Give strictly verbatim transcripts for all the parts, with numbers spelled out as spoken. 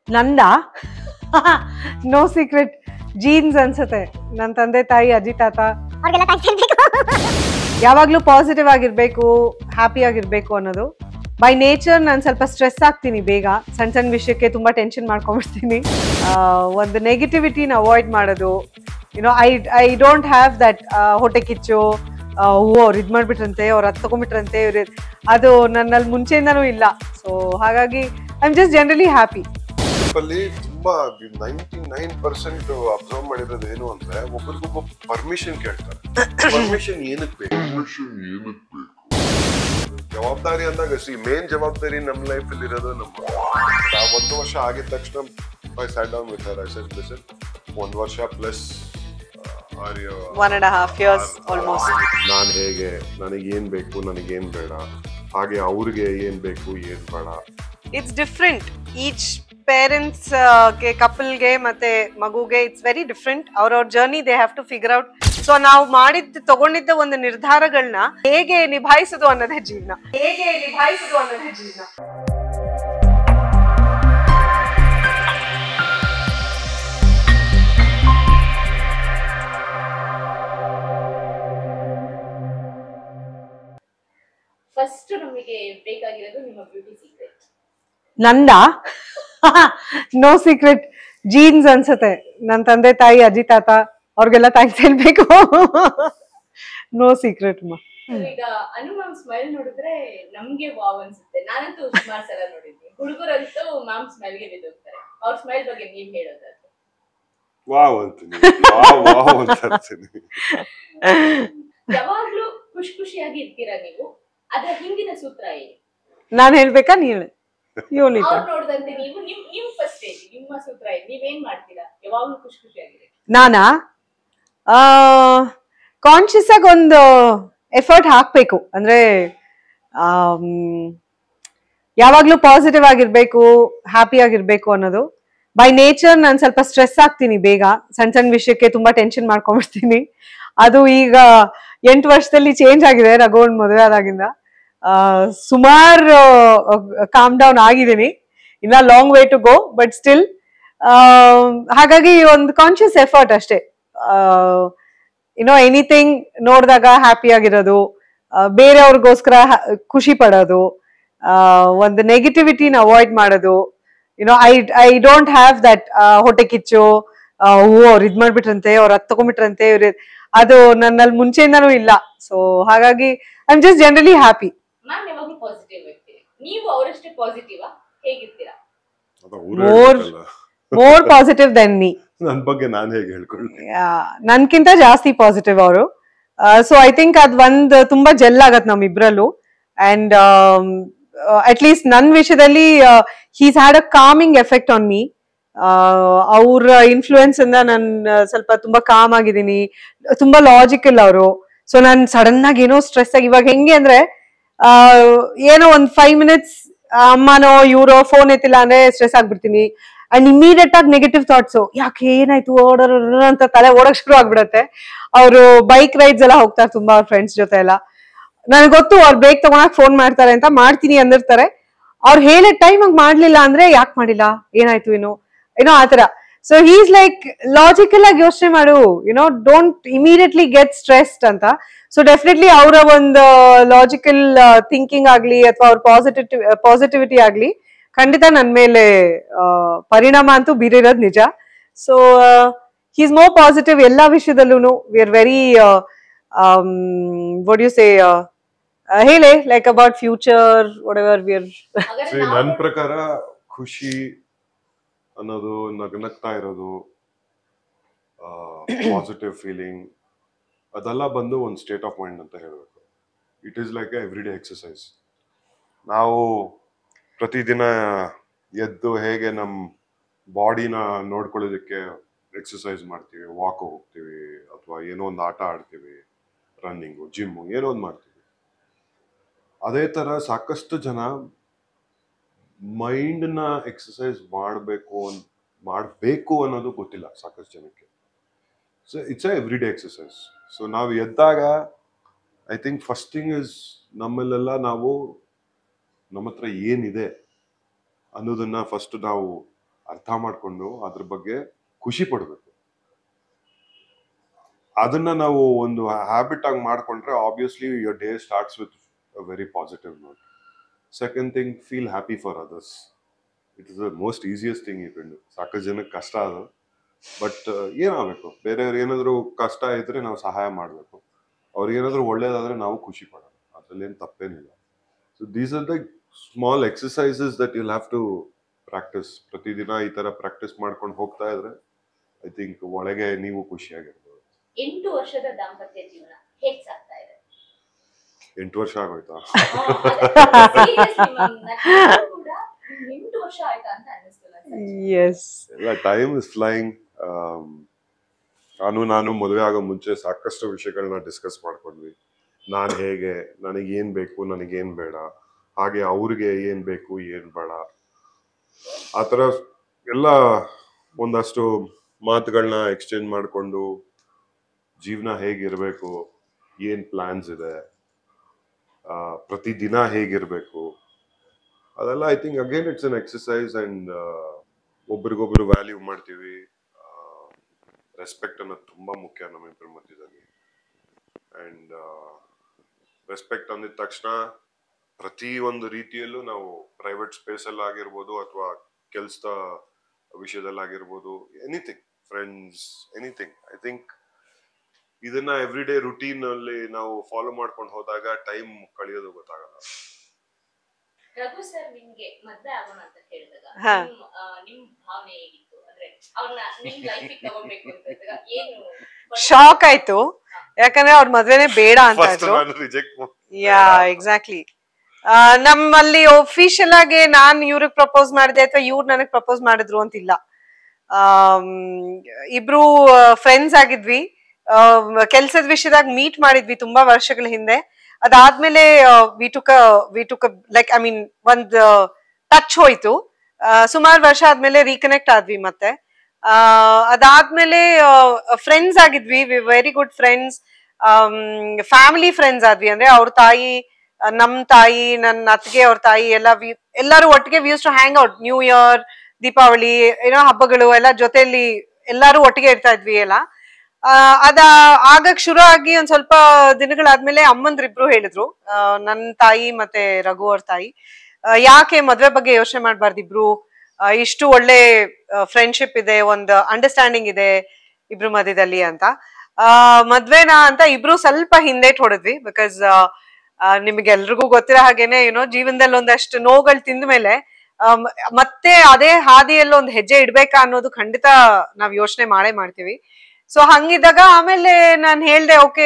ನಂದ no secret genes ಅನ್ಸುತ್ತೆ. ನನ್ನ ತಂದೆ ತಾಯಿ ಅಜ್ಜಿ ತಾತ ಯಾವಾಗ್ಲೂ ಪಾಸಿಟಿವ್ ಆಗಿರ್ಬೇಕು, ಹ್ಯಾಪಿ ಆಗಿರ್ಬೇಕು ಅನ್ನೋದು. ಬೈ ನೇಚರ್ ನಾನು ಸ್ವಲ್ಪ ಸ್ಟ್ರೆಸ್ ಆಗ್ತೀನಿ ಬೇಗ, ಸಣ್ಣ ಸಣ್ಣ ವಿಷಯಕ್ಕೆ ತುಂಬಾ ಟೆನ್ಷನ್ ಮಾಡ್ಕೊಂಡ್ಬಿಡ್ತೀನಿ. ಒಂದು ನೆಗೆಟಿವಿಟಿನ ಅವಾಯ್ಡ್ ಮಾಡೋದು. You know I I don't have that ಹೊಟ್ಟೆ ಕಿಚ್ಚು, ಹೂ ಅವ್ರು ಇದ್ ಮಾಡ್ಬಿಟ್ರಂತೆ, ಅವ್ರು ಹತ್ತು ತಗೊಂಡ್ಬಿಟ್ರಂತೆ, ಇವ್ರು ಅದು ನನ್ನಲ್ಲಿ ಮುಂಚೆಯಿಂದನೂ ಇಲ್ಲ. ಸೊ ಹಾಗಾಗಿ I am just generally happy. ತುಂಬಾ ನೈಂಟಿ ನೈನ್ ಪರ್ಸೆಂಟ್ ಅಬ್ಸರ್ವ್ ಮಾಡಿರೋದು ಏನು ಅಂದ್ರೆ ಒಬ್ಬರಿಗೊಬ್ಬ ಪರ್ಮಿಷನ್ ಕೇಳ್ತಾರೆ. ಪರ್ಮಿಷನ್ ಏನಕ್ಕೆ ಬೇಕು? ಜವಾಬ್ದಾರಿ ಅಂದಾಗ ಸಿ ಮೇನ್ ಜವಾಬ್ದಾರಿ ನಮ್ಮ ಲೈಫ್ ಅಲ್ಲಿ ಇರೋದು ನಮ್ಮ. ನಾವು ಒಂದು ವರ್ಷ ಆಗಿದ ತಕ್ಷಣ I sat down with her. I said listen, ಒಂದು ವರ್ಷ plus one and half years almost. ನಾನು ಹೇಗೆ, ನನಗೆ ಏನ್ ಬೇಕು, ನನಗೇನ್ ಬೇಡ, ಹಾಗೆ ಅವ್ರಿಗೆ ಏನ್ ಬೇಕು ಏನ್ ಬೇಡ. It's different. ಈಚ್ ಪೇರೆಂಟ್ಸ್ ಗೆ, ಕಪಲ್ಗೆ ಮತ್ತೆ ಮಗುಗೆ ಇಟ್ಸ್ ವೆರಿ ಡಿಫ್ರೆಂಟ್. ಅವ್ರವ್ರ journey they have to figure out. So ನಾವು ಮಾಡಿದ್ದ ತಗೊಂಡಿದ್ದ ಒಂದು ನಿರ್ಧಾರಗಳನ್ನ ಹೇಗೆ ನಿಭಾಯಿಸೋದು ಅನ್ನೋದೇ ಜೀವನ. ಹೇಗೆ ನಿಭಾಯಿಸೋದು ಅನ್ನೋದೇ ಜೀವನ. ಫಸ್ಟ್ ನಮಗೆ ಬೇಕಾಗಿರೋದು ನಿಮ್ಮ ಬ್ಯೂಟಿ ಸೀಕ್ರೆಟ್. ನಂದ ನೋ ಸೀಕ್ರೆಟ್ ಜೀನ್ಸ್ ಅನ್ಸುತ್ತೆ. ನನ್ನ ತಂದೆ ತಾಯಿ ಅಜ್ಜಿ ತಾತ ಅವ್ರಿಗೆಲ್ಲ ಥ್ಯಾಂಕ್ಸ್ ಹೇಳ್ಬೇಕು. No secret. ಈಗ ಅನು ಮ್ಯಾಮ್ ಸ್ಮೈಲ್ ನೋಡಿದ್ರೆ ನಮ್ಗೆ ವಾವ್ ಅನ್ಸುತ್ತೆ. ನಾನಂತೂ ಸುಮಾರು ಸಲ ನೋಡಿದ್ವಿ. ಹುಡುಗರಂತೂ ಮ್ಯಾಮ್ ಸ್ಮೈಲ್ಗೆ ಬಿದ್ದೋಗ್ತಾರೆ. ಅವ್ರ ಸ್ಮೈಲ್ ಬಗ್ಗೆ ನೀವ್ ಹೇಳೋದಾದ್ರೆ ವಾವ್ ಅಂತೀನಿ, ವಾವ್ ವಾವ್ ಅಂತ ಅಂತೀನಿ. ಯಾವಾಗ್ಲೂ ಖುಷಿ ಖುಷಿಯಾಗಿ ಇರ್ತೀರಾ ನೀವು. ಅದ್ರ ಹಿಂದಿನ ಸೂತ್ರ ಏನು? ನಾನ್ ಹೇಳ್ಬೇಕಾ? ನೀ ಹೇಳಿ. ಅವ್ರು ನೋಡ್ದಂತೆ ನೀವು ನಿಮ್ ನಿಮ್ ಫಸ್ಟ್ ಏಜ್ ನಿಮ್ಮ ಸೂತ್ರ ಏನು? ನೀವೇನ್ ಮಾಡ್ತೀರಾ ಯಾವಾಗ್ಲೂ ಖುಷಿ ಖುಷಿಯಾಗಿದೆ? ನಾನಾ ಕಾನ್ಶಿಯಸ್ ಆಗಿ ಒಂದು ಎಫರ್ಟ್ ಹಾಕ್ಬೇಕು. ಅಂದ್ರೆ ಯಾವಾಗ್ಲೂ ಪಾಸಿಟಿವ್ ಆಗಿರ್ಬೇಕು, ಹ್ಯಾಪಿ ಆಗಿರ್ಬೇಕು ಅನ್ನೋದು. ಬೈ ನೇಚರ್ ನಾನು ಸ್ವಲ್ಪ ಸ್ಟ್ರೆಸ್ ಆಗ್ತೀನಿ ಬೇಗ, ಸಣ್ಣ ಸಣ್ಣ ವಿಷಯಕ್ಕೆ ತುಂಬಾ ಟೆನ್ಷನ್ ಮಾಡ್ಕೊಂಡ್ಬಿಡ್ತೀನಿ. ಅದು ಈಗ ಎಂಟು ವರ್ಷದಲ್ಲಿ ಚೇಂಜ್ ಆಗಿದೆ. ರಘುವನ್ ಮದುವೆ ಆದಾಗಿಂದ ಸುಮಾರು ಕಾಮ್ ಡೌನ್ ಆಗಿದ್ದೀನಿ. ಇನ್ನ long way to go, but still ಹಾಗಾಗಿ ಒಂದು ಕಾನ್ಶಿಯಸ್ ಎಫರ್ಟ್ ಅಷ್ಟೇ. ಯುನೋ ಎನಿಥಿಂಗ್ ನೋಡಿದಾಗ ಹ್ಯಾಪಿ ಆಗಿರೋದು, ಬೇರೆಯವ್ರಿಗೋಸ್ಕರ ಖುಷಿ ಪಡೋದು, ಒಂದು ನೆಗೆಟಿವಿಟಿನ ಅವಾಯ್ಡ್ ಮಾಡೋದು. You know I I don't have that ಹೊಟ್ಟೆ ಕಿಚ್ಚು, ಹೂ ಅವ್ರು ಇದ್ ಮಾಡ್ಬಿಟ್ರಂತೆ, ಅವ್ರು ಹತ್ತು ತಗೊಂಡ್ಬಿಟ್ರಂತೆ, ಇವ್ರು ಅದು ನನ್ನಲ್ಲಿ ಮುಂಚೆಯಿಂದನೂ ಇಲ್ಲ. ಸೊ ಹಾಗಾಗಿ I am just generally happy. Ma'am ಯಾವಾಗ್ಲೂ ಪಾಸಿಟಿವ್ ಇರ್ತೀರಿ. ನೀವು ಅವರಷ್ಟೇ ಪಾಸಿಟಿವ್ ಹೇಗಿರ್ತೀರಾ? More more positive than me. ನನ್ ಬಗ್ಗೆ ನಾನು ಹೇಗೆ ಹೇಳ್ಕೊಳ್ಳಿ, ನನ್ಕಿಂತ ಜಾಸ್ತಿ ಪಾಸಿಟಿವ್ ಅವರು. ಸೊ ಐ ಥಿಂಕ್ ಅದ್ ಒಂದ್ ತುಂಬಾ ಜೆಲ್ ಆಗತ್ ನಮ್ಮಿಬ್ರಲ್ಲೂ. ಅಂಡ್ ಅಟ್ ಲೀಸ್ಟ್ ನನ್ ವಿಷಯದಲ್ಲಿ he's had a calming effect on me. ಅವ್ರ ಇನ್ಫ್ಲೂಯೆನ್ಸ್ ಇಂದ ನಾನು ಸ್ವಲ್ಪ ತುಂಬಾ ಕಾಮ್ ಆಗಿದ್ದೀನಿ. ತುಂಬಾ ಲಾಜಿಕಲ್ ಅವರು. ಸೊ ನಾನ್ ಸಡನ್ ಆಗಿ ಏನೋ ಸ್ಟ್ರೆಸ್ ಆಗಿ, ಇವಾಗ ಹೆಂಗೆ ಅಂದ್ರೆ ಆ ಏನೋ ಒಂದ್ ಫೈವ್ ಮಿನಿಟ್ಸ್ ಅಮ್ಮನೋ ಇವ್ರೋ ಫೋನ್ ಎತ್ತಿಲ್ಲ ಅಂದ್ರೆ ಸ್ಟ್ರೆಸ್ ಆಗ್ಬಿಡ್ತೀನಿ. ಅಂಡ್ ಇಮಿಡಿಯೇಟ್ ಆಗಿ ನೆಗೆಟಿವ್ ಥಾಟ್ಸು, ಯಾಕೆ ಏನಾಯ್ತು ಓಡೋರ್ ಅಂತ ತಲೆ ಓಡಕ್ ಶುರು ಆಗ್ಬಿಡತ್ತೆ. ಅವರು ಬೈಕ್ ರೈಡ್ಸ್ ಎಲ್ಲ ಹೋಗ್ತಾರೆ ತುಂಬಾ, ಅವ್ರ ಫ್ರೆಂಡ್ಸ್ ಜೊತೆ ಎಲ್ಲ. ನನ್ಗೆ ಗೊತ್ತು ಅವ್ರು ಬ್ರೇಕ್ ತಗೊಳಕ್ ಫೋನ್ ಮಾಡ್ತಾರೆ ಅಂತ, ಮಾಡ್ತೀನಿ ಅಂದಿರ್ತಾರೆ. ಅವ್ರು ಹೇಳೋ ಟೈಮ್ ಆಗಿ ಮಾಡ್ಲಿಲ್ಲ ಅಂದ್ರೆ ಯಾಕೆ ಮಾಡಿಲ್ಲ, ಏನಾಯ್ತು ಏನೋ ಏನೋ ಆತರ. ಸೊ ಹೀಸ್ ಲೈಕ್ ಲಾಜಿಕಲ್ ಆಗಿ ಯೋಚನೆ ಮಾಡು, you know don't immediately get stressed ಅಂತ. ಸೊ ಡೆಫಿನೆಟ್ಲಿ ಅವರ ಒಂದು ಲಾಜಿಕಲ್ ಥಿಂಕಿಂಗ್ ಆಗ್ಲಿ ಅಥವಾ ಅವ್ರ ಪಾಸಿಟಿವ್ ಪಾಸಿಟಿವಿಟಿ ಆಗ್ಲಿ ಖಂಡಿತ ನನ್ ಮೇಲೆ ಪರಿಣಾಮ ಅಂತೂ ಬೀರಿರೋದು ನಿಜ. So he is more positive ಎಲ್ಲಾ ವಿಷಯದಲ್ಲೂ. We are very what you say, ಹೇಳಿ like about future whatever we are. ನನ್ನ ಪ್ರಕಾರ ಖುಷಿ ಅನ್ನೋದು, ನಗನಗ್ತಾ ಇರೋದು, ಪಾಸಿಟಿವ್ ಫೀಲಿಂಗ್, ಅದೆಲ್ಲ ಬಂದು ಒಂದು ಸ್ಟೇಟ್ ಆಫ್ ಮೈಂಡ್ ಅಂತ ಹೇಳಬೇಕು. It is like a everyday exercise. ನಾವು ಪ್ರತಿದಿನ ಎದ್ದು ಹೇಗೆ ನಮ್ಮ ಬಾಡಿನ ನೋಡ್ಕೊಳ್ಳೋದಕ್ಕೆ ಎಕ್ಸಸೈಸ್ ಮಾಡ್ತೀವಿ, ವಾಕ್ ಹೋಗ್ತೀವಿ, ಅಥವಾ ಏನೋ ಒಂದು ಆಟ ಆಡ್ತೀವಿ, ರನ್ನಿಂಗು, ಜಿಮ್ಮು, ಏನೋ ಒಂದು ಮಾಡ್ತೀವಿ. ಅದೇ ಥರ ಸಾಕಷ್ಟು ಜನ ಮೈಂಡ್ನ ಎಕ್ಸಸೈಸ್ ಮಾಡಬೇಕು ಅನ್ ಮಾಡಬೇಕು ಅನ್ನೋದು ಗೊತ್ತಿಲ್ಲ ಸಾಕಷ್ಟು ಜನಕ್ಕೆ. So it's a everyday exercise. So ನಾವು ಎದ್ದಾಗ I think first thing is ನಮ್ಮಲ್ಲೆಲ್ಲ ನಾವು ನಮ್ಮ ಹತ್ರ ಏನಿದೆ ಅನ್ನೋದನ್ನ ಫಸ್ಟ್ ನಾವು ಅರ್ಥ ಮಾಡ್ಕೊಂಡು ಅದ್ರ ಬಗ್ಗೆ ಖುಷಿ ಪಡ್ಬೇಕು. ಅದನ್ನ ನಾವು ಒಂದು ಹ್ಯಾಬಿಟ್ ಆಗಿ ಮಾಡ್ಕೊಂಡ್ರೆ obviously your day starts with a very positive note. Second thing, feel happy for others. It is the most easiest thing you can do. ಸಾಕಷ್ಟು ಜನಕ್ಕೆ ಕಷ್ಟ ಅದು, ಬಟ್ ಏನಾಗಬೇಕು, ಬೇರೆಯವ್ರು ಏನಾದ್ರು ಕಷ್ಟ ಇದ್ರೆ ನಾವು ಸಹಾಯ ಮಾಡಬೇಕು, ಅವ್ರಿಗೆ ಏನಾದ್ರು ಒಳ್ಳೇದಾದ್ರೆ ನಾವು ಖುಷಿ ಪಡೋಣ, ಅದ್ರಲ್ಲಿ ಏನು ತಪ್ಪೇನಿಲ್ಲ. So these are the small exercises that you'll have to practise. ಪ್ರತಿದಿನ ಈ ತರ ಪ್ರಾಕ್ಟಿಸ್ ಮಾಡ್ಕೊಂಡು ಹೋಗ್ತಾ ಇದ್ರೆ ಐ ಥಿಂಕ್ ಒಳಗೆ ನೀವು ಖುಷಿಯಾಗಿರ್ಬೋದು. ಎಂಟು ವರ್ಷದ ದಾಂಪತ್ಯ ಜೀವನ ಹೇಗ್ ಸಾಗ್ತಾ ಇದೆ? ಎಂಟು ವರ್ಷ ಆಗೋಯ್ತಾ? ಎಂಟು ವರ್ಷ ಆಯ್ತಾ ಅಂತ ಅನ್ನಿಸ್ತು. Yes. ಎಲ್ಲ ಟೈಮ್ ಇಸ್ ಫ್ಲೈಯಿಂಗ್. ನಾನು ನಾನು ಮದುವೆ ಆಗೋ ಮುಂಚೆ ಸಾಕಷ್ಟು ವಿಷಯಗಳನ್ನ ಡಿಸ್ಕಸ್ ಮಾಡ್ಕೊಂಡ್ವಿ. ನಾನು ಹೇಗೆ, ನನಗೇನ್ ಬೇಕು, ನನಗೇನ್ ಬೇಡ, ಹಾಗೆ ಅವ್ರಿಗೆ ಏನ್ ಬೇಕು ಏನ್ ಬೇಡ, ಆ ಥರ ಎಲ್ಲ ಒಂದಷ್ಟು ಮಾತುಗಳನ್ನ ಎಕ್ಸ್ಚೇಂಜ್ ಮಾಡಿಕೊಂಡು ಜೀವನ ಹೇಗಿರ್ಬೇಕು, ಏನ್ ಪ್ಲಾನ್ಸ್ ಇದೆ, ಪ್ರತಿದಿನ ಹೇಗಿರ್ಬೇಕು, ಅದೆಲ್ಲ I think again it's an exercise. And ಒಬ್ರಿಗೊಬ್ರು ವ್ಯಾಲ್ಯೂ ಮಾಡ್ತೀವಿ. ರೆಸ್ಪೆಕ್ಟ್ ಅನ್ನೋದು ತುಂಬಾ ಮುಖ್ಯ ನಮ್ಮಿಬ್ಬರ ಮಧ್ಯದಲ್ಲಿ. ಅಂಡ್ ರೆಸ್ಪೆಕ್ಟ್ ಅಂದಿದ ತಕ್ಷಣ ಪ್ರತಿ ಒಂದು ರೀತಿಯಲ್ಲೂ ನಾವು ಪ್ರೈವೇಟ್ ಸ್ಪೇಸ್ ಅಲ್ಲಿ ಆಗಿರ್ಬೋದು ಅಥವಾ ಕೆಲಸದ ವಿಷಯದಲ್ಲಾಗಿರ್ಬೋದು, anything, friends, anything, I think ಇದನ್ನ ಎವ್ರಿ ಡೇ ರುಟೀನ್ ಅಲ್ಲಿ ನಾವು ಫಾಲೋ ಮಾಡ್ಕೊಂಡು ಹೋದಾಗ ಟೈಮ್ ಕಳೆಯೋದು ಗೊತ್ತಾಗಲ್ಲ. ರಘು ಸರ್, ನಿಮ್ಗೆ ಮದ್ವೆ ಆಗೋಣ ಅಂತ ಹೇಳಿದಾಗ ನಿಮ್ ಭಾವನೆ ಹೇಗಿತ್ತು? ಅಂದ್ರೆ ಅವ್ರನ್ನ ನಿಮ್ ಲೈಫಿಗೆ ತಗೋಬೇಕು ಅಂತ ಏನು ಶಾಕ್ ಆಯ್ತು, ಯಾಕಂದ್ರೆ ಅವ್ರ ಮದ್ವೆನೆ ಬೇಡ ಅಂತ ಇದ್ರು. ಯಾ ಎಕ್ಸಾಕ್ಟ್ಲಿ. ನಮ್ಮಲ್ಲಿ ಒಫಿಷಿಯಲ್ ಆಗಿ ನಾನ್ ಇವ್ರಿಗೆ ಪ್ರಪೋಸ್ ಮಾಡಿದೆ ಅಥವಾ ಇವ್ರು ನನಗ್ ಪ್ರಪೋಸ್ ಮಾಡಿದ್ರು ಅಂತಿಲ್ಲ. ಇಬ್ರು ಫ್ರೆಂಡ್ಸ್ ಆಗಿದ್ವಿ, ಕೆಲ್ಸದ ವಿಷಯದಾಗ ಮೀಟ್ ಮಾಡಿದ್ವಿ ತುಂಬಾ ವರ್ಷಗಳ ಹಿಂದೆ. ಅದಾದ್ಮೇಲೆ we took we took like I mean ಒಂದ್ ಟಚ್ ಹೋಯ್ತು. ಸುಮಾರು ವರ್ಷ ಆದ್ಮೇಲೆ ರೀಕನೆಕ್ಟ್ ಆದ್ವಿ ಮತ್ತೆ. ಅದಾದ್ಮೇಲೆ ಫ್ರೆಂಡ್ಸ್ ಆಗಿದ್ವಿ, we very good friends, family friends ಆದ್ವಿ. ಅಂದ್ರೆ ಅವ್ರ ತಾಯಿ, ನಮ್ ತಾಯಿ, ನನ್ನ ಅತ್ತಿಗೆ, ಅವ್ರ ತಾಯಿ ಎಲ್ಲ ಎಲ್ಲಾರು ಒಟ್ಟಿಗೆ we used to hang out. New year, Deepavali, ಏನೋ ಹಬ್ಬಗಳು ಎಲ್ಲ ಜೊತೆಲಿ ಎಲ್ಲಾರು ಒಟ್ಟಿಗೆ ಇರ್ತಾ ಇದ್ವಿ ಎಲ್ಲ. ಅದ ಆಗಕ್ ಶುರು ಆಗಿ ಒಂದ್ ಸ್ವಲ್ಪ ದಿನಗಳಾದ್ಮೇಲೆ ಅಮ್ಮಂದ್ರಿಬ್ರು ಹೇಳಿದ್ರು, ನನ್ ತಾಯಿ ಮತ್ತೆ ರಘು ಅವ್ರ ತಾಯಿ, ಯಾಕೆ ಮದ್ವೆ ಬಗ್ಗೆ ಯೋಚನೆ ಮಾಡ್ಬಾರ್ದು, ಇಬ್ರು ಇಷ್ಟು ಒಳ್ಳೆ ಫ್ರೆಂಡ್ಶಿಪ್ ಇದೆ, ಒಂದು ಅಂಡರ್ಸ್ಟ್ಯಾಂಡಿಂಗ್ ಇದೆ ಇಬ್ರು ಮಧ್ಯದಲ್ಲಿ ಅಂತ. ಆ ಮದ್ವೆನಾ ಅಂತ ಇಬ್ರು ಸ್ವಲ್ಪ ಹಿಂದೇಟ್ ಹೊಡೆದ್ವಿ. ಬಿಕಾಸ್ ನಿಮ್ಗೆಲ್ರಿಗೂ ಗೊತ್ತಿರೋ ಹಾಗೇನೆ ಏನೋ ಜೀವನದಲ್ಲಿ ಒಂದಷ್ಟು ನೋವುಗಳು ತಿಂದ ಮೇಲೆ ಮತ್ತೆ ಅದೇ ಹಾದಿಯಲ್ಲಿ ಒಂದ್ ಹೆಜ್ಜೆ ಇಡ್ಬೇಕಾ ಅನ್ನೋದು ಖಂಡಿತ ನಾವ್ ಯೋಚನೆ ಮಾಡೇ ಮಾಡ್ತೀವಿ. ಸೊ ಹಂಗಿದ್ದಾಗ ಆಮೇಲೆ ನಾನ್ ಹೇಳ್ದೆ, okay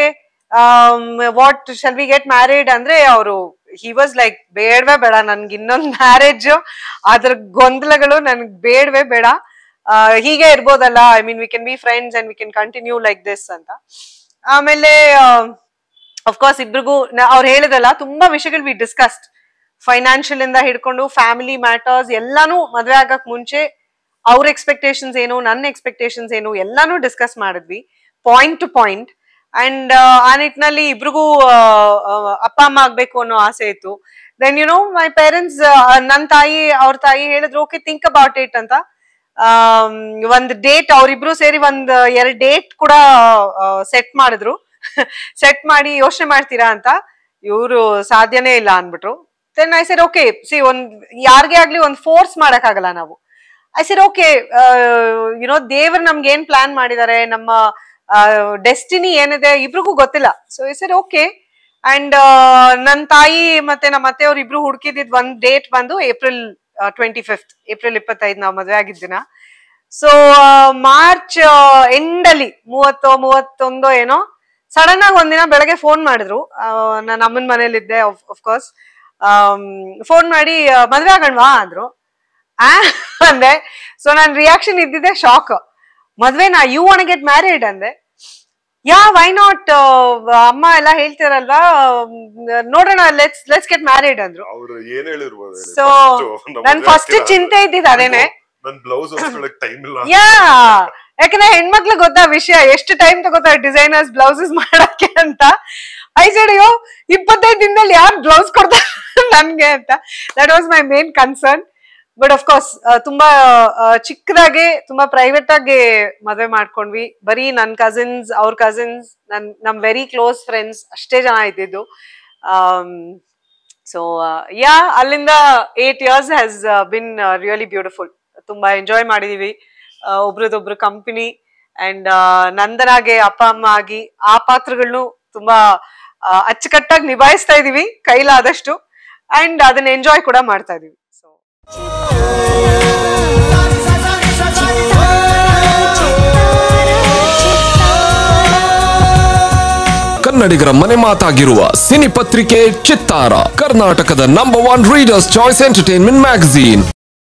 what shall we get married ಅಂದ್ರೆ ಅವರು ಹಿ ವಾಸ್ ಲೈಕ್, ಬೇಡವೇ ಬೇಡ ನನ್ಗೆ ಇನ್ನೊಂದ್ ಮ್ಯಾರೇಜ್, ಅದ್ರ ಗೊಂದಲಗಳು ನನ್ಗ್ ಬೇಡವೇ ಬೇಡ, ಹೀಗೆ ಇರ್ಬೋದಲ್ಲ, I mean we can be friends and we can continue like this ಅಂತ. ಆಮೇಲೆ ಅಫ್ಕೋರ್ಸ್ ಇಬ್ರಿಗೂ ಅವ್ರು ಹೇಳಿದ್ರಲ್ಲ ತುಂಬಾ ವಿಷಯಗಳು ವಿ ಡಿಸ್ಕಸ್ಡ್, ಫೈನಾನ್ಷಿಯಲ್ ಇಂದ ಹಿಡ್ಕೊಂಡು ಫ್ಯಾಮಿಲಿ ಮ್ಯಾಟರ್ಸ್ ಎಲ್ಲಾನು ಮದ್ವೆ ಆಗಕ್ ಮುಂಚೆ ಅವ್ರ ಎಕ್ಸ್ಪೆಕ್ಟೇಷನ್ಸ್ ಏನು, ನನ್ನ ಎಕ್ಸ್ಪೆಕ್ಟೇಷನ್ಸ್ ಏನು ಎಲ್ಲಾನು ಡಿಸ್ಕಸ್ ಮಾಡಿದ್ವಿ ಪಾಯಿಂಟ್ ಟು ಪಾಯಿಂಟ್. ಅಂಡ್ ಆ ನಿಟ್ಟಿನಲ್ಲಿ ಇಬ್ರಿಗೂ ಅಪ್ಪ ಅಮ್ಮ ಆಗ್ಬೇಕು ಅನ್ನೋ ಆಸೆ ಇತ್ತು. Then you know my parents, ನನ್ನ ತಾಯಿ ಅವ್ರ ತಾಯಿ ಹೇಳಿದ್ರು, ಓಕೆ ಥಿಂಕ್ ಅಬೌಟ್ ಇಟ್ ಅಂತ. ಒಂದ್ ಡೇಟ್ ಅವ್ರಿಬ್ರು ಸೇರಿ ಒಂದ್ ಎರಡ್ ಡೇಟ್ ಕೂಡ ಸೆಟ್ ಮಾಡಿದ್ರು. ಸೆಟ್ ಮಾಡಿ ಯೋಚನೆ ಮಾಡ್ತೀರಾ ಅಂತ. ಇವ್ರು ಸಾಧ್ಯನೇ ಇಲ್ಲ ಅನ್ಬಿಟ್ರು. Then I said okay, see ಒಂದ್ ಯಾರಿಗೇ ಆಗ್ಲಿ ಒಂದ್ ಫೋರ್ಸ್ ಮಾಡಕ್ ಆಗಲ್ಲ ನಾವು. ಐ ಸೆಡ್ ಓಕೆ, ಯುನೋ ದೇವ್ರು ನಮ್ಗೆ ಏನ್ ಪ್ಲಾನ್ ಮಾಡಿದ್ದಾರೆ, ನಮ್ಮ ಡೆಸ್ಟಿನಿ ಏನಿದೆ ಇಬ್ರಿಗೂ ಗೊತ್ತಿಲ್ಲ. So I said okay. And ನನ್ ತಾಯಿ ಮತ್ತೆ ನಮ್ಮ ಅತ್ತೆಯವ್ರು ಇಬ್ರು ಹುಡುಕಿದಿದ್ ಒಂದ್ ಡೇಟ್ ಬಂದು ಏಪ್ರಿಲ್ ಟ್ವೆಂಟಿ ಫಿಫ್ತ್ ಏಪ್ರಿಲ್ ಇಪ್ಪತ್ತೈದು ನಾವ್ ಮದ್ವೆ ಆಗಿದ್ ದಿನ. ಸೊ ಮಾರ್ಚ್ ಎಂಡ್ ಅಲ್ಲಿ ಮೂವತ್ತೋ ಮೂವತ್ತೊಂದೋ ಏನೋ ಸಡನ್ ಆಗಿ ಒಂದಿನ ಬೆಳಗ್ಗೆ ಫೋನ್ ಮಾಡಿದ್ರು. ನಾನು ಅಮ್ಮನ ಮನೇಲಿದ್ದೆ ಅಫ್ಕೋರ್ಸ್. ಫೋನ್ ಮಾಡಿ ಮದ್ವೆ ಆಗೋಣವಾ ಅಂದ್ರು. ಆ ಅಂದೆ. ಸೊ ನನ್ ರಿಯಾಕ್ಷನ್ ಇದ್ದಿದ್ದೆ ಶಾಕ್. ಮದ್ವೆನಾ, ಯು ವಾಂಟ್ ಗೆಟ್ ಮ್ಯಾರಿಡ್ ಅಂದೆ. ಯಾ ವೈ ನಾಟ್, ಅಮ್ಮ ಎಲ್ಲ ಹೇಳ್ತಿರಲ್ವಾ, ನೋಡೋಣ, ಲೆಟ್ಸ್ ಲೆಟ್ಸ್ ಗೆಟ್ ಮ್ಯಾರಿಡ್ ಅಂದ್ರು. ಸೊ ನನ್ ಫಸ್ಟ್ ಚಿಂತೆ ಇದ್ದಿದ್ದು ಅದೇನೆ. ಯಾ ಯಾಕಂದ್ರೆ ಹೆಣ್ಮಕ್ಳು ಗೊತ್ತಾ ವಿಷಯ, ಎಷ್ಟು ಟೈಮ್ ತಗೋತಾರೆ ಡಿಸೈನರ್ಸ್ ಬ್ಲೌಸಸ್ ಮಾಡಕ್ಕೆ ಅಂತ. ಐ ಸೆಡ್ ಅಯ್ಯೋ ಇಪ್ಪತ್ತೈದು ದಿನದಲ್ಲಿ ಯಾರು ಬ್ಲೌಸ್ ಕೊಡ್ತಾರೆ ನನ್ಗೆ ಅಂತ. That was my main concern. But of course ತುಂಬಾ ಚಿಕ್ಕದಾಗೆ ತುಂಬಾ ಪ್ರೈವೇಟ್ ಆಗಿ ಮದ್ವೆ ಮಾಡ್ಕೊಂಡ್ವಿ. ಬರೀ ನನ್ ಕಸಿನ್ಸ್, ಅವ್ರ ಕಸಿನ್ಸ್, ನನ್ ನಮ್ ವೆರಿ ಕ್ಲೋಸ್ ಫ್ರೆಂಡ್ಸ್ ಅಷ್ಟೇ ಜನ ಇದ್ದಿದ್ದು. ಸೊ ಯಾ ಅಲ್ಲಿಂದ eight years has been really beautiful. ತುಂಬಾ ಎಂಜಾಯ್ ಮಾಡಿದೀವಿ ಒಬ್ರದೊಬ್ರು ಕಂಪನಿ. ಅಂಡ್ ನಂದನಾಗೆ ಅಪ್ಪ ಅಮ್ಮ ಆಗಿ ಆ ಪಾತ್ರಗಳನ್ನು ತುಂಬಾ ಅಚ್ಚುಕಟ್ಟಾಗಿ ನಿಭಾಯಿಸ್ತಾ ಇದೀವಿ ಕೈಲಾದಷ್ಟು. ಅಂಡ್ ಅದನ್ನ ಎಂಜಾಯ್ ಕೂಡ ಮಾಡ್ತಾ ಇದೀವಿ. ಸೊ ಕನ್ನಡಿಗರ ಮನೆ ಮಾತಾಗಿರುವ ಸಿನಿ ಪತ್ರಿಕೆ ಚಿತ್ತಾರ, ಕರ್ನಾಟಕದ number one readers choice entertainment magazine.